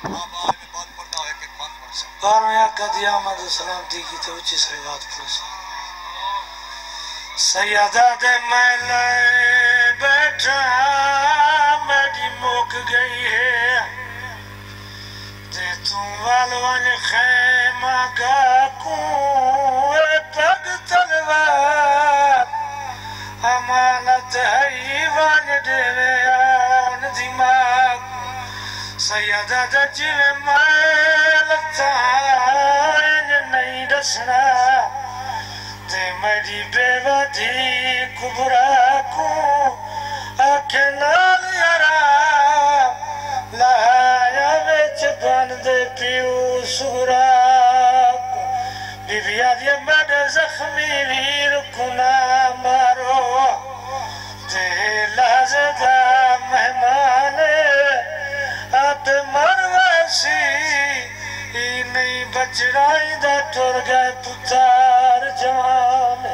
اور میں آقا دی آمد و سلامتی کی تو اچھی صلوات پڑھو سیدہ دے میں لائے بیٹھا میری موک گئی ہے تے تم والوان خیمہ گا کوں اے پگ تلوار امانت حیوان دیوے آن دماغ سیدہ دا جوے مالتا نہیں دسنا تے میری بیوہ دی کبرا کو آکھے نال یارا لہایا ویچ باندے پیو سورا بی بی آدھی مد زخمی ویر کنا مارو تے لازدہ مہمان آپ مرواسی نہیں بچ رائی دا ٹور گئے پتار جوان